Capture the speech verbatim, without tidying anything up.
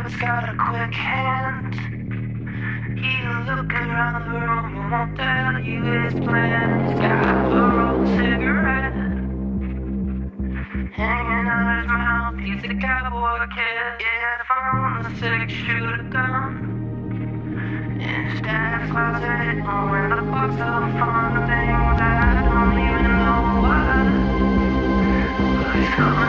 He's got a quick hand. He'll look around the room and won't tell you his plans. He's got a rolled cigarette hanging out his mouth. He's a cowboy kid. Yeah, the phone, a six shooter gun in his dad's closet. Oh, and the box of fun things I don't even know what. But he's coming.